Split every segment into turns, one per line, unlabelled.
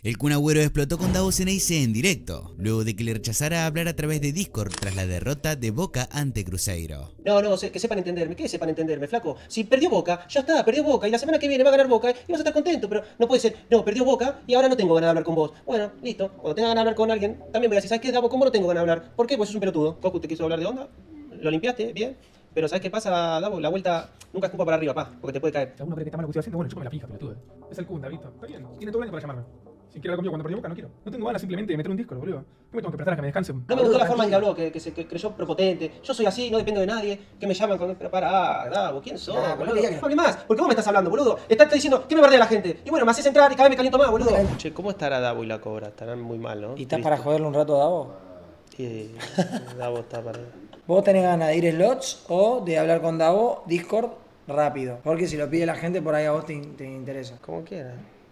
El Kun Agüero explotó con Davo Ceneice en directo, luego de que le rechazara hablar a través de Discord tras la derrota de Boca ante Cruzeiro.
No, que sepan entenderme. ¿Qué sepan entenderme, flaco? Si perdió Boca, ya está, perdió Boca. Y la semana que viene va a ganar Boca y vas a estar contento. Pero no puede ser, no, perdió Boca y ahora no tengo ganas de hablar con vos. Bueno, listo. Cuando tenga ganas de hablar con alguien, también voy a decir, ¿sabes qué, Davo? ¿Cómo no tengo ganas de hablar? ¿Por qué? Pues sos un pelotudo. Cocu te quiso hablar de onda, lo limpiaste, bien. Pero ¿sabes qué pasa, Davo? La vuelta nunca escupa para arriba, pa, porque te puede caer.
Si alguno cree que está mal lo que estoy haciendo, bueno, chúpame la pija, pelotudo. Es el Kun, Davito. Está bien. Tiene todo el año para llamarme. Si quiere hablar conmigo cuando perdió Boca, no quiero. No tengo ganas simplemente de meter un Discord, boludo. ¿Qué me tengo que prestar a que me descansen?
No me gustó la forma en que habló, que se creyó prepotente. Yo soy así, no dependo de nadie. Que me llaman con... Pero para, Davo, ¿quién sos, boludo? No hable más. ¿Por qué vos me estás hablando, boludo? Estás diciendo, ¿qué me bardea la gente? Y bueno, me haces entrar y cada vez me caliento más, boludo. Che, ¿cómo estará Davo y la Cobra? Estarán muy mal, ¿no?
¿Y estás para joderle un rato a Davo?
Sí, Davo está para...
¿Vos tenés ganas de ir slots o de hablar con Davo, Discord, rápido? Porque si lo pide la gente, por ahí a vos te interesa.
Como quieras.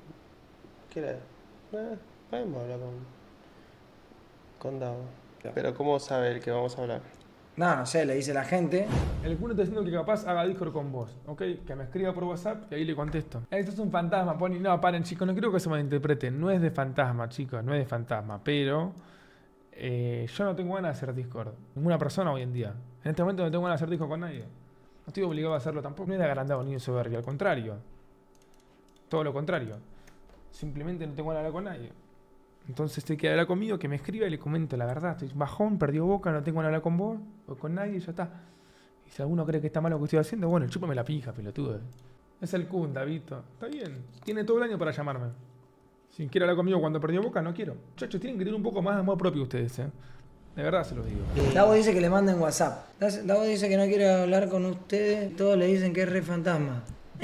Podemos hablar con Davo. Pero ¿cómo sabe el que vamos a hablar?
No sé, le dice la gente.
El Kun está diciendo que capaz haga Discord con vos, ¿ok? Que me escriba por WhatsApp y ahí le contesto. Esto es un fantasma, Pony. No, paren, chicos, no quiero que se malinterpreten. No es de fantasma, chicos, no es de fantasma. Pero yo no tengo ganas de hacer Discord. Ninguna persona hoy en día. En este momento no tengo ganas de hacer Discord con nadie. No estoy obligado a hacerlo tampoco. No es de agrandado ni de soberbia, al contrario. Todo lo contrario. Simplemente no tengo ganas de hablar con nadie. Entonces te queda hablar conmigo, que me escriba y le comento la verdad. Estoy bajón, perdió Boca, no tengo ganas de hablar con vos o con nadie y ya está. Y si alguno cree que está mal lo que estoy haciendo, bueno, chúpame la pija, pelotudo. Es el Kun, Davito. Está bien. Tiene todo el año para llamarme. Si quiere hablar conmigo cuando perdió Boca, no quiero. Muchachos, tienen que tener un poco más de amor propio ustedes, ¿eh? De verdad se los digo.
Davo dice que le manden WhatsApp. Davo dice que no quiere hablar con ustedes. Todos le dicen que es re fantasma.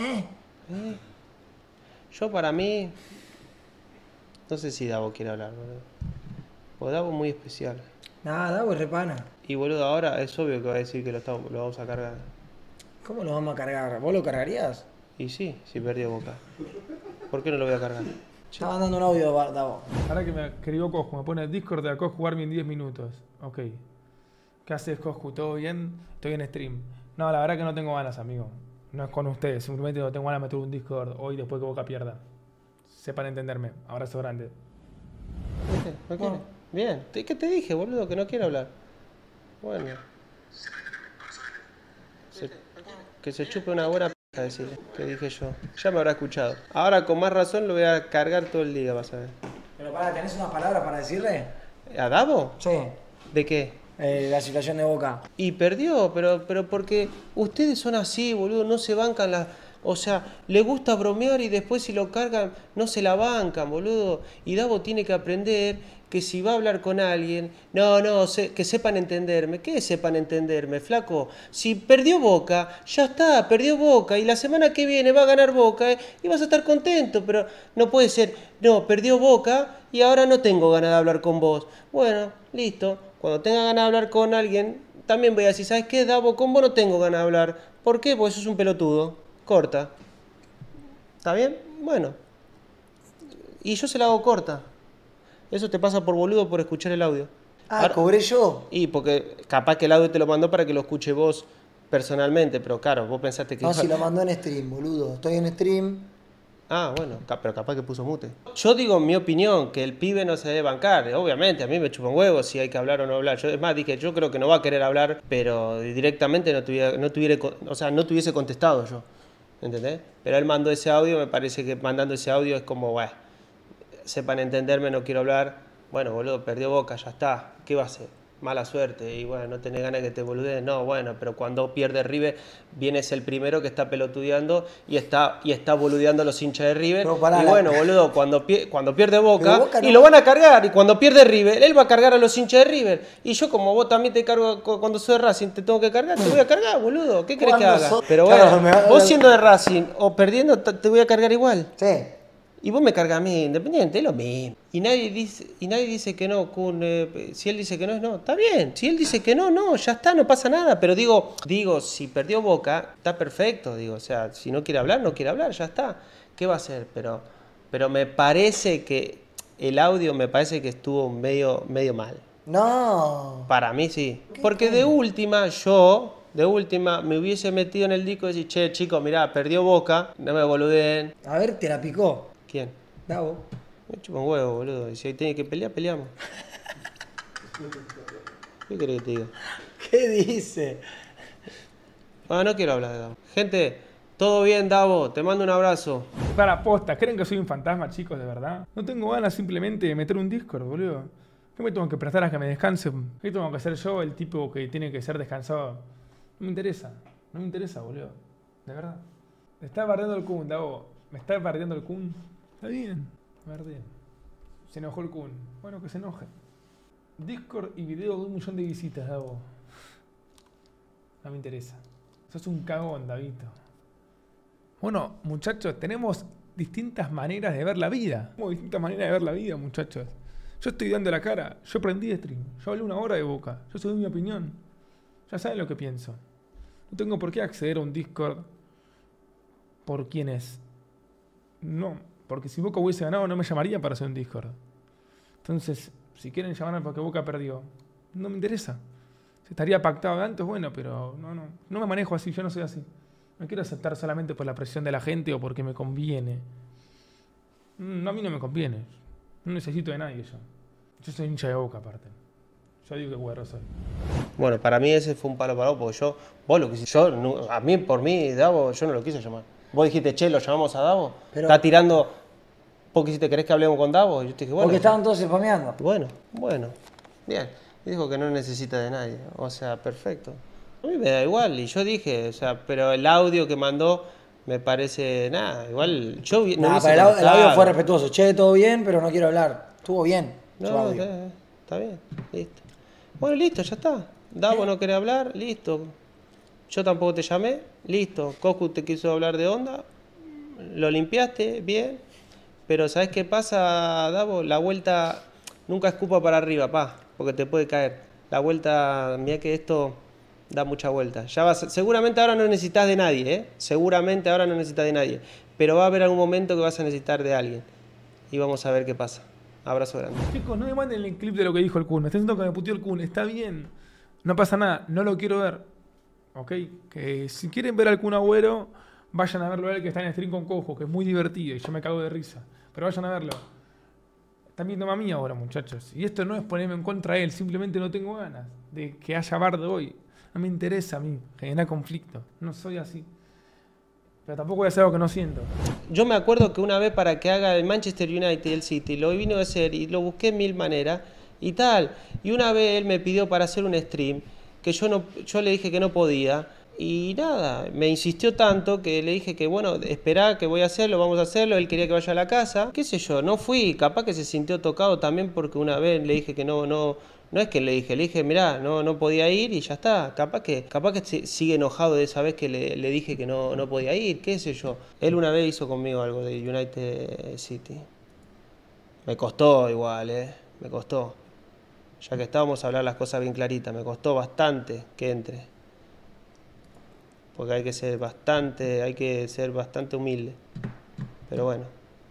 Yo para mí... No sé si Davo quiere hablar, boludo. Porque Davo es muy especial.
Nada, Davo es re pana.
Y boludo, ahora es obvio que va a decir que lo vamos a cargar.
¿Cómo lo vamos a cargar? ¿Vos lo cargarías?
Y sí, si perdió Boca. ¿Por qué no lo voy a cargar?
Estaba mandando un audio, Davo.
Ahora que me escribió Coscu, me pone Discord de a Coscu jugarme en 10 minutos. Ok. ¿Qué haces, Coscu? ¿Todo bien? Estoy en stream. No, la verdad que no tengo ganas, amigo. No es con ustedes, simplemente no tengo ganas de meter un Discord hoy después que Boca pierda. Sepan entenderme. Abrazo grande.
¿No quiere? Bien. ¿Qué te dije, boludo? Que no quiero hablar. Bueno. Que se chupe una buena p***, decirle. Que dije yo. Ya me habrá escuchado. Ahora con más razón lo voy a cargar todo el día, vas a ver.
Pero ¿tenés unas palabras para decirle?
¿A Davo?
Sí.
¿De qué?
La situación de Boca.
Y perdió, pero porque ustedes son así, boludo, no se bancan las... O sea, le gusta bromear y después si lo cargan no se la bancan, boludo. Y Davo tiene que aprender que si va a hablar con alguien... que sepan entenderme. ¿Qué sepan entenderme, flaco? Si perdió Boca, ya está, perdió Boca. Y la semana que viene va a ganar Boca y vas a estar contento. Pero no puede ser, no, perdió Boca y ahora no tengo ganas de hablar con vos. Bueno, listo. Cuando tenga ganas de hablar con alguien, también voy a decir, ¿sabes qué, Davo? Con vos no tengo ganas de hablar. ¿Por qué? Porque sos un pelotudo. Corta. ¿Está bien? Bueno. Y yo se la hago corta. Eso te pasa por boludo por escuchar el audio.
Ahora, ¿cobré yo?
Y porque capaz que el audio te lo mandó para que lo escuche vos personalmente, pero claro, vos pensaste que...
No, si lo mandó en stream, boludo. Estoy en stream.
Ah, bueno, pero capaz que puso mute. Yo digo mi opinión, que el pibe no se debe bancar. Obviamente, a mí me chupa un huevo si hay que hablar o no hablar. Es más, dije, yo creo que no va a querer hablar, pero directamente no tuviese contestado yo. ¿Entendés? Pero él mandó ese audio, me parece que mandando ese audio es como, bueno, sepan entenderme, no quiero hablar. Bueno, boludo, perdió Boca, ya está. ¿Qué va a hacer? Mala suerte. Y bueno, no tenés ganas de que te boludeen. No, bueno, pero cuando pierde River, vienes el primero que está pelotudeando y está boludeando a los hinchas de River. Y bueno, boludo, cuando pierde Boca no... y lo van a cargar. Y cuando pierde River, él va a cargar a los hinchas de River. Y yo, como vos también te cargo cuando soy de Racing, te tengo que cargar, te voy a cargar, boludo. ¿Qué crees que haga? Pero bueno, claro, vos siendo de Racing o perdiendo, te voy a cargar igual.
Sí.
Y vos me cargas a mí, Independiente, es lo mismo. Y nadie dice que no, Kun. Si él dice que no, no. Está bien. Si él dice que no, ya está, no pasa nada. Pero digo, si perdió Boca, está perfecto. Digo, o sea, si no quiere hablar, no quiere hablar, ya está. ¿Qué va a hacer? Pero me parece que el audio me parece que estuvo medio mal.
No.
Para mí sí. Porque de última, me hubiese metido en el disco y decir, che, chicos, mirá, perdió Boca, no me boludeen.
A ver, te la picó.
¿Quién?
Davo.
Me chupa un huevo, boludo. Y si hay que pelear, peleamos. ¿Qué querés que te diga?
¿Qué dice?
Ah, no quiero hablar de Davo. Gente, todo bien, Davo. Te mando un abrazo.
Para posta, ¿creen que soy un fantasma, chicos, de verdad? No tengo ganas simplemente de meter un Discord, boludo. ¿Qué me tengo que prestar a que me descanse? ¿Qué tengo que ser yo, el tipo que tiene que ser descansado? No me interesa. No me interesa, boludo. De verdad. Me está bardeando el Kun, Davo. Me está bardeando el Kun. Está bien. Bardeen. Se enojó el Kun. Bueno, que se enoje. Discord y video de 1 millón de visitas, Davo. No me interesa. Sos un cagón, Davito. Bueno, muchachos, tenemos distintas maneras de ver la vida. Tenemos distintas maneras de ver la vida, muchachos. Yo estoy dando la cara. Yo prendí stream. Yo hablé 1 hora de Boca. Yo soy mi opinión. Ya saben lo que pienso. No tengo por qué acceder a un Discord por quién es. No, porque si Boca hubiese ganado no me llamaría para hacer un Discord. Entonces, si quieren llamarme porque Boca perdió, no me interesa. Si estaría pactado de antes, bueno, pero no me manejo así, yo no soy así. No quiero aceptar solamente por la presión de la gente o porque me conviene. No, a mí no me conviene. No necesito de nadie yo. Yo soy hincha de Boca aparte. Yo digo que güero soy.
Bueno, para mí ese fue un palo para vos, porque vos lo quisiste. A mí, por mí, Davo, yo no lo quise llamar. Vos dijiste, che, lo llamamos a Davo.
Pero-
Está tirando. ¿Vos quisiste, querés que hablemos con Davo? Y yo te dije, bueno.
Porque estaban todos spameando.
Bueno. Bien. Y dijo que no necesita de nadie. O sea, perfecto. A mí me da igual. Y yo dije, o sea, pero el audio que mandó me parece nada. Igual yo no
Nah,
hubiese
pero el audio
contestado.
fue respetuoso. Che, todo bien, pero no quiero hablar. Estuvo bien su
No,
audio.
está bien, listo. Bueno, listo, ya está. Davo no quiere hablar, listo. Yo tampoco te llamé, listo. Coscu te quiso hablar de onda, lo limpiaste, bien. Pero ¿sabes qué pasa, Davo? La vuelta nunca escupa para arriba, porque te puede caer. La vuelta, mira que esto da mucha vuelta. Seguramente ahora no necesitas de nadie, ¿eh? Seguramente ahora no necesitas de nadie. Pero va a haber algún momento que vas a necesitar de alguien. Y vamos a ver qué pasa. Abrazo grande.
Chicos, no me manden el clip de lo que dijo el Kun. Me está diciendo que me puteó el Kun. Está bien. No pasa nada. No lo quiero ver. ¿Ok? Que si quieren ver al Kun Agüero, vayan a verlo a él que está en stream con Cojo, que es muy divertido y yo me cago de risa. Pero vayan a verlo. Están viendo a mí ahora, muchachos. Y esto no es ponerme en contra de él. Simplemente no tengo ganas de que haya bardo hoy. No me interesa a mí generar conflicto. No soy así. Pero tampoco voy a hacer algo que no siento.
Yo me acuerdo que una vez para que haga el Manchester United y el City, lo vino a hacer y lo busqué en 1000 maneras y tal. Y una vez él me pidió para hacer un stream, que yo le dije que no podía. Y nada, me insistió tanto que le dije que bueno, esperá que voy a hacerlo, vamos a hacerlo. Él quería que vaya a la casa. Qué sé yo, no fui. Capaz que se sintió tocado también porque una vez le dije que no es que le dije, mirá, no podía ir y ya está. Capaz que sigue enojado de esa vez que le dije que no podía ir, qué sé yo. Él una vez hizo conmigo algo de United City. Me costó igual, me costó. Ya que estábamos a hablar las cosas bien claritas, me costó bastante que entre. Porque hay que ser bastante humilde. Pero bueno,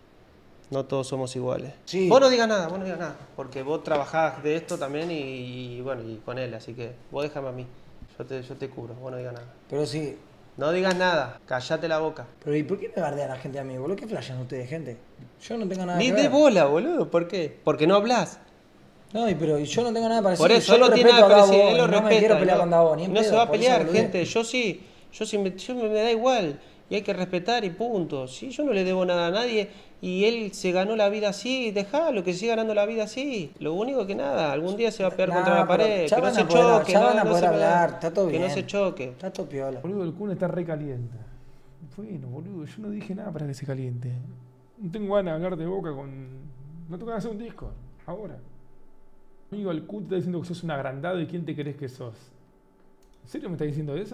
no todos somos iguales.
Sí.
Vos no digas nada, porque vos trabajás de esto también y bueno, y con él, así que vos déjame a mí, yo te cubro, vos no digas nada.
Pero sí.
No digas nada, callate la boca.
Pero ¿y por qué me bardea la gente a mí, boludo? ¿Qué flashan ustedes, gente? Yo no tengo nada
Ni
que
de
ver.
bola, boludo, ¿por qué? Porque no hablas.
No, pero yo no tengo nada para decir.
Por eso,
yo
él no
lo
tiene
respeto
nada
a
para decir,
Davo
él lo
y no
respeta.
me quiero pelear con Davo, ni en
no se
pedo,
va a
por esa
pelear,
boludez.
gente, yo me da igual. Y hay que respetar y punto. Sí, yo no le debo nada a nadie y él se ganó la vida así, dejalo, que siga ganando la vida así. Lo único que nada, algún día se va a pegar contra la
pero
pared,
ya
que no
van
se
a poder-
choque,
ya van a
no
poder
se
hablar, está todo
que
bien.
no se choque.
Está todo piola.
Boludo, el Kun está re caliente. Bueno, boludo, yo no dije nada para que se caliente. No tengo ganas de hablar de Boca con... No tengo ganas de hacer un disco. Ahora. Amigo, el Kun te está diciendo que sos un agrandado y ¿quién te crees que sos? ¿En serio me está diciendo eso?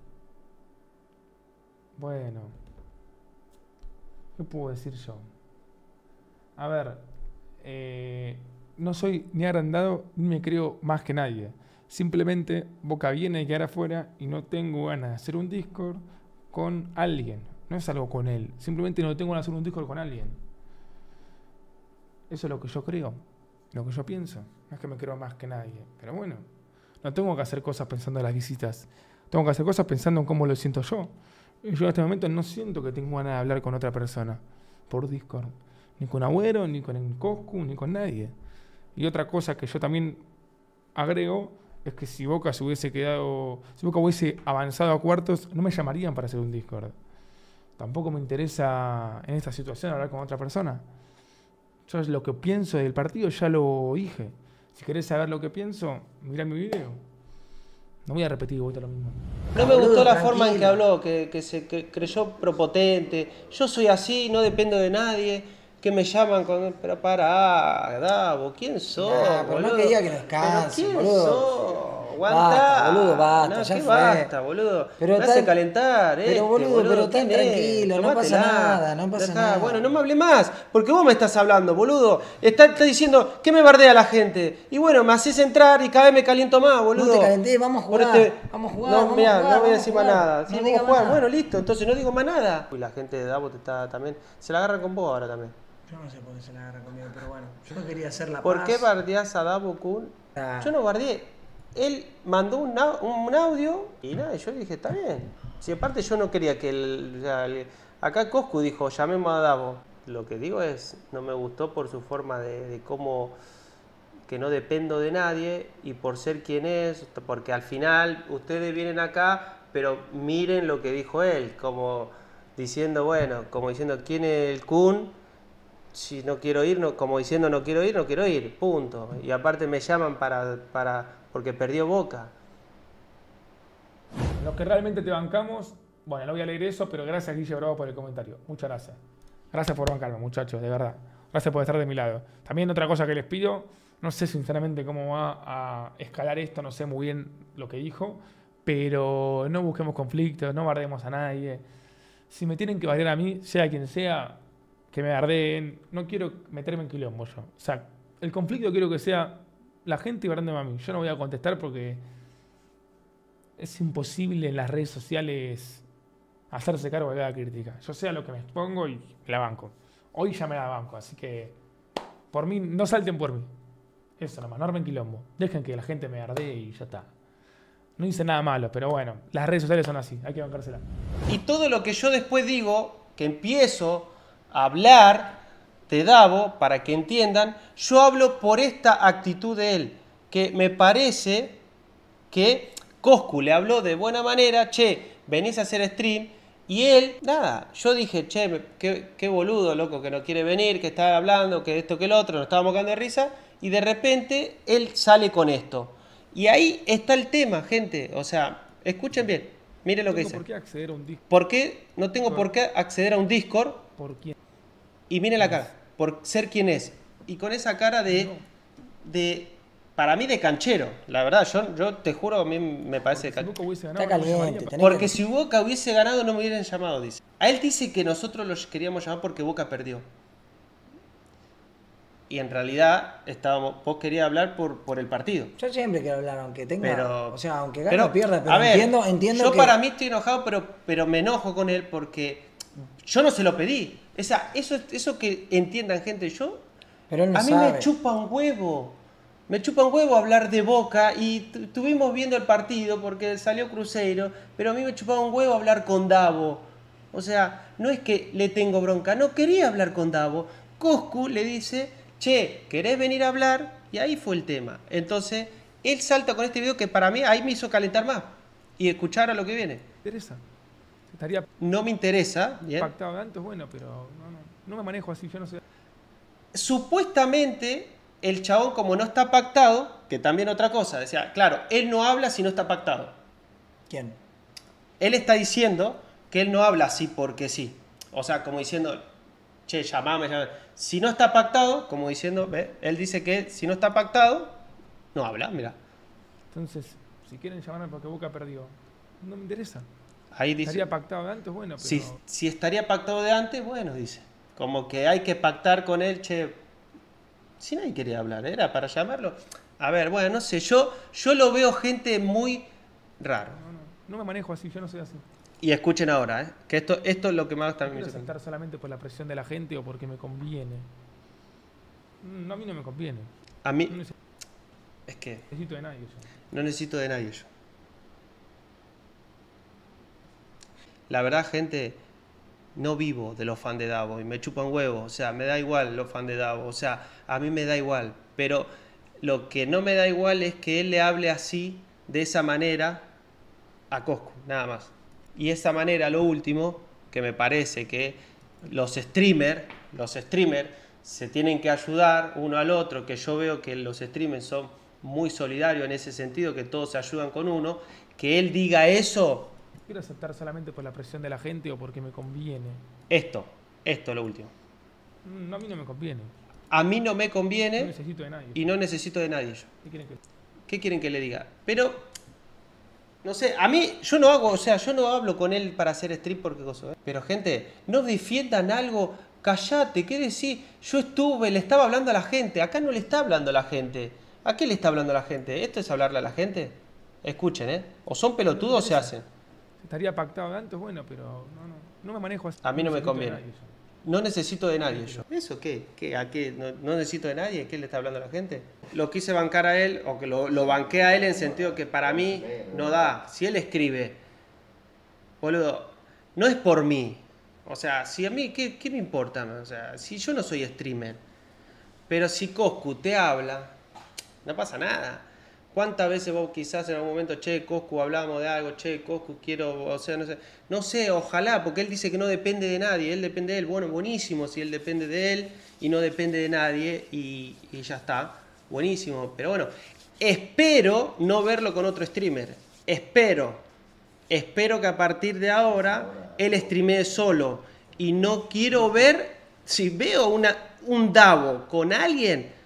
Bueno. ¿Qué puedo decir yo? A ver. No soy ni agrandado ni me creo más que nadie. Simplemente Boca viene de quedar afuera y no tengo ganas de hacer un Discord con alguien. No es algo con él. Simplemente no tengo ganas de hacer un Discord con alguien. Eso es lo que yo creo. Lo que yo pienso. No es que me creo más que nadie. Pero bueno. No tengo que hacer cosas pensando en las visitas. Tengo que hacer cosas pensando en cómo lo siento yo. Y yo en este momento no siento que tengo ganas de hablar con otra persona por Discord. Ni con Agüero, ni con el Coscu, ni con nadie. Y otra cosa que yo también agrego es que si Boca se hubiese quedado, si Boca hubiese avanzado a cuartos, no me llamarían para hacer un Discord. Tampoco me interesa en esta situación hablar con otra persona. Yo lo que pienso del partido ya lo dije. Si querés saber lo que pienso, mirá mi video. No voy a repetir vuelta lo mismo.
No me
Boludo,
gustó la forma en que
tranquilo.
habló, que creyó propotente. Yo soy así, no dependo de nadie. Que me llaman con. Pero pará, Davo, ¿quién sos?
Nah, pero no
boludo?
quería que lo
¿Pero
descanse,
quién
boludo.
sos? Aguantá.
Basta, boludo, basta,
No,
ya
¿qué
fue.
basta, boludo?
Pero
me hace
tan-
calentar,
pero, boludo, pero tan
¿quién es?
tranquilo, no pasa
Tómatela.
nada, no pasa
Dejá.
nada.
Bueno, no me hable más, porque vos me estás hablando, boludo. Está diciendo que me bardea la gente. Y bueno, me haces entrar y cada vez me caliento más, boludo.
No te calenté, vamos a
Por
jugar, vamos a jugar,
No,
vamos a
mirá,
jugar,
no voy a
vamos
decir
a
más
jugar.
nada.
No
Si
diga
vamos a
más
jugar,
nada.
bueno, listo, entonces no digo más nada. Y la gente de Davo te está también. Se la agarran con vos ahora también.
Yo no sé por qué se la agarra conmigo, pero bueno, yo no quería hacer la
¿Por
paz.
qué bardeás a Davo Kun?
Ah.
Yo no bardeé. Él mandó un audio y nada, yo dije, está bien. Si aparte yo no quería que acá Coscu dijo, llamemos a Davo. Lo que digo es, no me gustó por su forma de cómo que no dependo de nadie y por ser quien es, porque al final ustedes vienen acá, pero miren lo que dijo él, como diciendo, bueno, como diciendo, ¿quién es el Kun? Si no quiero ir, no, como diciendo no quiero ir, punto. Y aparte me llaman porque perdió Boca.
Los que realmente te bancamos, bueno, no voy a leer eso, pero gracias Guille Bravo por el comentario. Muchas gracias. Gracias por bancarme, muchachos, de verdad. Gracias por estar de mi lado. También otra cosa que les pido, no sé sinceramente cómo va a escalar esto, no sé muy bien lo que dijo, pero no busquemos conflictos, no bardemos a nadie. Si me tienen que bardear a mí, sea quien sea, que me bardeen. No quiero meterme en quilombo yo. O sea, el conflicto quiero que sea la gente bardeándome a mí. Yo no voy a contestar porque es imposible en las redes sociales hacerse cargo de cada crítica. Yo sé a lo que me expongo y la banco. Hoy ya me la banco, así que por mí, no salten por mí. Eso nomás, no armen quilombo. Dejen que la gente me bardee y ya está. No hice nada malo, pero bueno, las redes sociales son así, hay que bancársela.
Y todo lo que yo después digo, que empiezo a hablar de Davo, para que entiendan, yo hablo por esta actitud de él, que me parece que Coscu le habló de buena manera, che, venís a hacer stream, y él, nada, yo dije, che, qué boludo, loco, que no quiere venir, que está hablando, que esto, que el otro, nos estábamos cagando de risa, y de repente él sale con esto. Y ahí está el tema, gente, o sea, escuchen bien, miren lo que dice.
¿Por qué acceder a un disco?
¿Por qué no tengo por qué acceder a un Discord?
¿Por quién?
Y miren la cara, por ser quien es. Y con esa cara para mí de canchero. La verdad, yo te juro, a mí me parece
Si Boca hubiese ganado,
Está
no me llamaría
caliente,
para-
tenés
porque
que-
si Boca hubiese ganado no me hubieran llamado, dice. A él dice que nosotros los queríamos llamar porque Boca perdió. Y en realidad vos querías hablar por el partido.
Yo siempre quiero hablar, aunque tenga.
Pero,
o sea, aunque gane o pierda, pero
a ver,
entiendo
yo
que.
para mí estoy enojado, pero me enojo con él porque yo no se lo pedí. O sea, eso que entiendan, gente,
Pero él no
a mí
sabe.
me chupa un huevo. Me chupa un huevo hablar de Boca y estuvimos viendo el partido porque salió Cruzeiro, pero a mí me chupaba un huevo hablar con Davo. O sea, no es que le tengo bronca, no quería hablar con Davo. Coscu le dice, che, ¿querés venir a hablar? Y ahí fue el tema. Entonces, él salta con este video que para mí ahí me hizo calentar más y escuchar a lo que viene.
¿Te interesa? Estaría
No me interesa, ¿bien?
pactado de antes, bueno, pero no me manejo así, yo no sé.
Supuestamente el chabón, como no está pactado, que también otra cosa, decía, claro, él no habla si no está pactado.
¿Quién?
Él está diciendo que él no habla así porque sí. O sea, como diciendo, che, llamame. Si no está pactado, como diciendo, ¿ve? Él dice que si no está pactado, no habla, mira.
Entonces, si quieren llamarme porque Boca perdió, no me interesa.
Ahí dice,
Estaría pactado de antes, bueno, pero
si estaría pactado de antes, bueno, dice. Como que hay que pactar con él, che. Si nadie quería hablar, era para llamarlo. A ver, bueno, no sé, yo lo veo gente muy raro.
no me manejo así, yo no soy así.
Y escuchen ahora, que esto es lo que más
No
también
quiero
me hizo
aceptar solamente por la presión de la gente o porque me conviene. No, a mí no me conviene.
A
No
mí,
necesito
es que
de nadie yo.
no necesito de nadie yo. La verdad, gente, no vivo de los fans de Davo y me chupan huevo, o sea, me da igual los fans de Davo, o sea, a mí me da igual, pero lo que no me da igual es que él le hable así, de esa manera, a Coscu, nada más. Y esa manera, lo último, que me parece que los streamers se tienen que ayudar uno al otro, que yo veo que los streamers son muy solidarios en ese sentido, que todos se ayudan con uno, que él diga eso.
Quiero aceptar solamente por la presión de la gente o porque me conviene.
Esto es lo último.
No, a mí no me conviene.
A mí no me conviene
No necesito de nadie.
y no necesito de nadie yo.
¿Qué quieren que...
¿Qué quieren que le diga? Pero, no sé, a mí, yo no hago, o sea, yo no hablo con él para hacer stream porque cosa, ¿eh? Pero gente, no defiendan algo, callate, ¿qué decís? Yo estuve, le estaba hablando a la gente, acá no le está hablando a la gente. ¿A qué le está hablando a la gente? ¿Esto es hablarle a la gente? Escuchen, ¿eh? O son pelotudos o se hacen.
Estaría pactado de antes, bueno, pero no me manejo así.
A mí no me
necesito de
conviene.
nadie yo.
No necesito de nadie yo. ¿Eso qué? ¿A qué? ¿No necesito de nadie? ¿Qué le está hablando a la gente? Lo quise bancar a él, o que lo banqué a él en sentido que para mí no da. Si él escribe, boludo, no es por mí. O sea, si a mí, ¿qué me importa? O sea, si yo no soy streamer, pero si Coscu te habla, no pasa nada. ¿Cuántas veces vos quizás en algún momento, che, Coscu, hablamos de algo, che, Coscu, quiero, o sea, no sé, ojalá, porque él dice que no depende de nadie, él depende de él, bueno, buenísimo, si él depende de él y no depende de nadie y ya está, buenísimo, pero bueno, espero no verlo con otro streamer, espero que a partir de ahora él streamee solo y no quiero ver, si veo un Davo con alguien,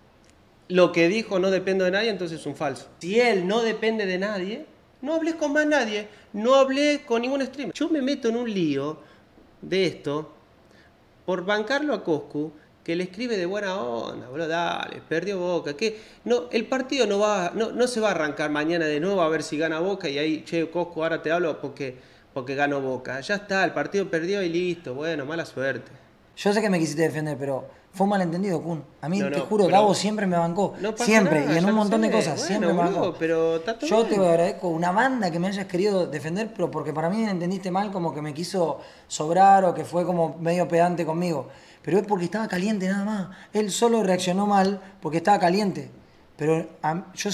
lo que dijo no dependo de nadie, entonces es un falso. Si él no depende de nadie, no hables con más nadie, no hablé con ningún streamer. Yo me meto en un lío de esto por bancarlo a Coscu, que le escribe de buena onda, boludo, dale, perdió Boca, que no, el partido no se va a arrancar mañana de nuevo a ver si gana Boca y ahí, che, Coscu, ahora te hablo porque ganó Boca. Ya está, el partido perdió y listo, bueno, mala suerte.
Yo sé que me quisiste defender, pero fue un malentendido, Kun. A mí,
No,
te
no,
juro,
pero
Davo siempre me bancó.
no pasa
Siempre,
nada,
y en
ya
un
lo
montón de
sé.
cosas,
Bueno,
siempre me
boludo,
bancó.
pero está todo
Yo
bien.
te agradezco una banda que me hayas querido defender, pero porque para mí me entendiste mal, como que me quiso sobrar o que fue como medio pedante conmigo. Pero es porque estaba caliente nada más. Él solo reaccionó mal porque estaba caliente. Pero yo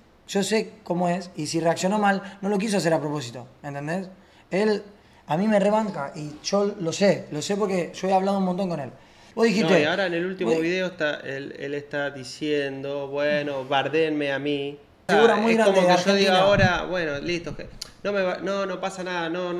sé cómo es, y si reaccionó mal, no lo quiso hacer a propósito, ¿entendés? Él a mí me rebanca y yo lo sé porque yo he hablado un montón con él. Vos dijiste...
No, y ahora en el último video él está diciendo, bueno, bardéenme a mí.
Figura muy
es
grande
como
de
que yo diga
Argentina.
ahora, bueno, listo, no pasa nada, no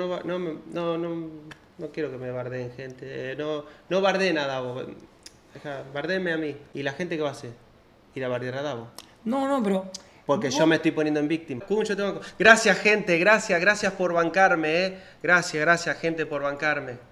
quiero que me bardeen, gente. No bardeen a Davo. Bardéenme a mí. ¿Y la gente qué va a hacer? Ir a bardear a Davo.
No, pero...
Porque yo me estoy poniendo en víctima. Gracias, gente, gracias por bancarme, Gracias, gente, por bancarme.